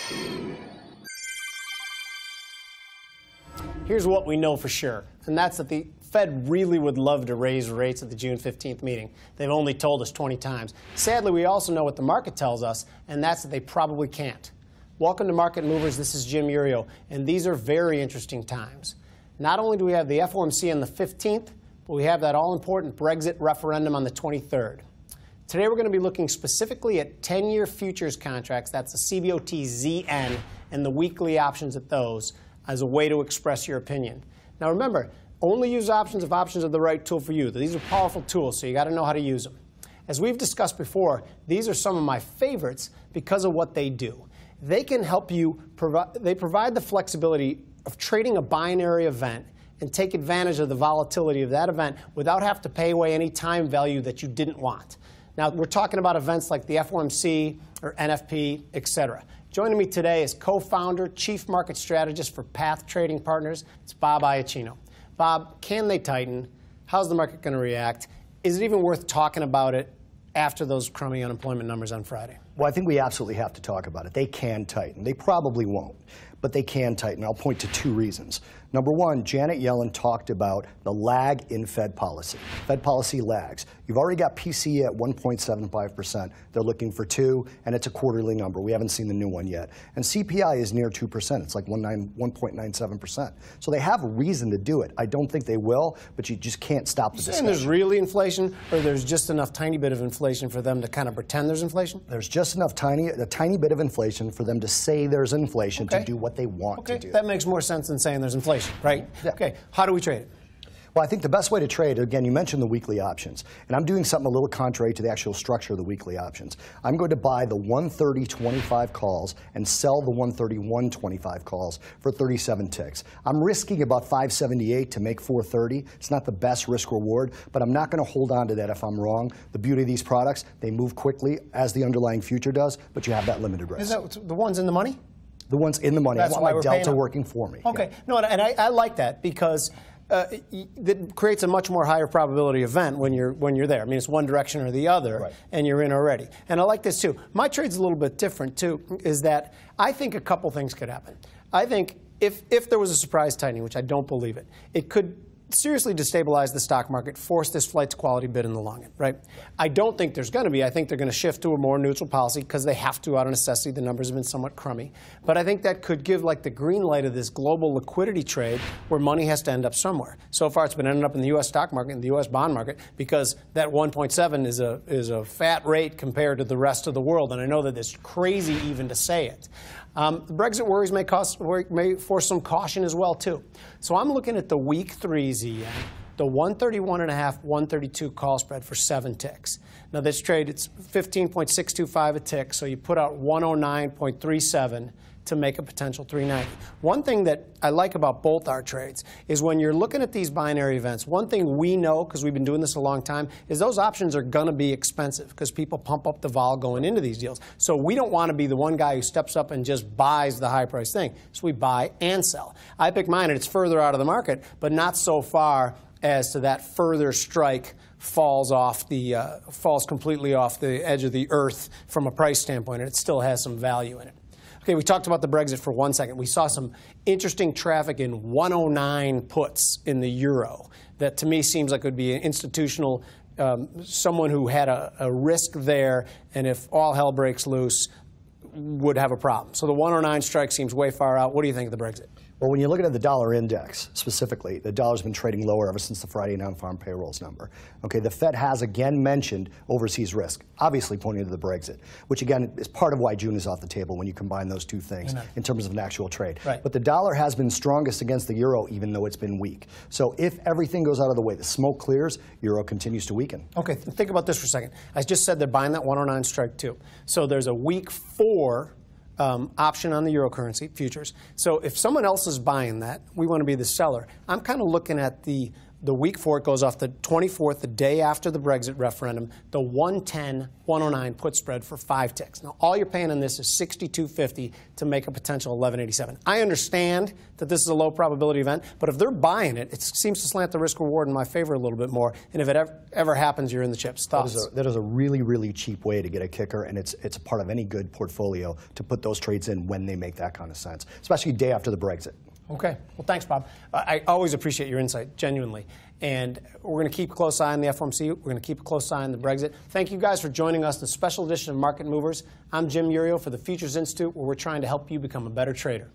Here's what we know for sure, and that's that the Fed really would love to raise rates at the June 15th meeting. They've only told us 20 times. Sadly, we also know what the market tells us, and that's that they probably can't. Welcome to Market Movers. This is Iuorio, and these are very interesting times. Not only do we have the FOMC on the 15th, but we have that all-important Brexit referendum on the 23rd. Today we're going to be looking specifically at 10-year futures contracts, that's the CBOT-ZN, and the weekly options at those, as a way to express your opinion. Now remember, only use options if options are the right tool for you. These are powerful tools, so you got to know how to use them. As we've discussed before, these are some of my favorites because of what they do. They can help you, they provide the flexibility of trading a binary event and take advantage of the volatility of that event without having to pay away any time value that you didn't want. Now, we're talking about events like the FOMC or NFP, etc. Joining me today is co-founder, chief market strategist for Path Trading Partners. It's Bob Iaccino. Bob, can they tighten? How's the market going to react? Is it even worth talking about it after those crummy unemployment numbers on Friday? Well, I think we absolutely have to talk about it. They can tighten. They probably won't, but they can tighten. I'll point to two reasons. Number one, Janet Yellen talked about the lag in Fed policy. Fed policy lags. You've already got PCE at 1.75%. They're looking for 2, and it's a quarterly number. We haven't seen the new one yet. And CPI is near 2%. It's like 1.97%. So they have a reason to do it. I don't think they will, but you just can't stop the discussion. You're saying there's really inflation, or there's just enough tiny bit of inflation for them to kind of pretend there's inflation? There's just enough a tiny bit of inflation for them to say there's inflation to do what they want to do. That makes more sense than saying there's inflation, right? Yeah. Okay, how do we trade it? Well, I think the best way to trade, again, you mentioned the weekly options. And I'm doing something a little contrary to the actual structure of the weekly options. I'm going to buy the 130.25 calls and sell the 131.25 calls for 37 ticks. I'm risking about 578 to make 430. It's not the best risk reward, but I'm not going to hold on to that if I'm wrong. The beauty of these products, they move quickly as the underlying future does, but you have that limited risk. Is that the ones in the money? The ones in the money. That's I want my delta working for me. Okay. Yeah. No, and I like that because that creates a much more higher probability event when you're there. I mean, it's one direction or the other, right, and you're in already. And I like this too. My trade's a little bit different too, is that I think a couple things could happen. I think if there was a surprise tightening, which I don't believe it could seriously destabilize the stock market, force this flight to quality bid in the long end, right? I don't think there's going to be. I think they're going to shift to a more neutral policy because they have to out of necessity. The numbers have been somewhat crummy. But I think that could give like the green light of this global liquidity trade where money has to end up somewhere. So far, it's been ending up in the U.S. stock market and the U.S. bond market because that 1.7 is a fat rate compared to the rest of the world. And I know that it's crazy even to say it. The Brexit worries may force some caution as well, too. So I'm looking at the week 3 ZN, the 131.5, 132 call spread for 7 ticks. Now this trade, it's 15.625 a tick, so you put out 109.37 to make a potential 390. One thing that I like about both our trades is when you're looking at these binary events, one thing we know, because we've been doing this a long time, is those options are going to be expensive because people pump up the vol going into these deals. So we don't want to be the one guy who steps up and just buys the high-priced thing. So we buy and sell. I pick mine, and it's further out of the market, but not so far as to that further strike falls completely off the edge of the earth from a price standpoint, and it still has some value in it. Okay, we talked about the Brexit for 1 second. We saw some interesting traffic in 109 puts in the euro that to me seems like it would be an institutional, someone who had a risk there, and if all hell breaks loose, would have a problem. So the 109 strike seems way far out. What do you think of the Brexit? Well, when you're looking at the dollar index specifically, the dollar's been trading lower ever since the Friday non-farm payrolls number. Okay, the Fed has again mentioned overseas risk, obviously pointing to the Brexit, which again is part of why June is off the table when you combine those two things in terms of an actual trade. Right. But the dollar has been strongest against the euro even though it's been weak. So if everything goes out of the way, the smoke clears, euro continues to weaken. Okay, think about this for a second. I just said they're buying that 109 strike too. So there's a week 4 option on the euro currency futures. So if someone else is buying that, we want to be the seller. I'm kind of looking at the The week for it goes off the 24th, the day after the Brexit referendum, the 110, 109 put spread for 5 ticks. Now, all you're paying on this is $62.50 to make a potential 1187. I understand that this is a low probability event, but if they're buying it, it seems to slant the risk reward in my favor a little bit more. And if it ever happens, you're in the chips. Thoughts? That is a really, really cheap way to get a kicker, and it's a part of any good portfolio to put those trades in when they make that kind of sense, especially day after the Brexit. Okay. Well, thanks, Bob. I always appreciate your insight, genuinely. And we're going to keep a close eye on the FOMC. We're going to keep a close eye on the Brexit. Thank you guys for joining us in the special edition of Market Movers. I'm Jim Iuorio for the Futures Institute, where we're trying to help you become a better trader.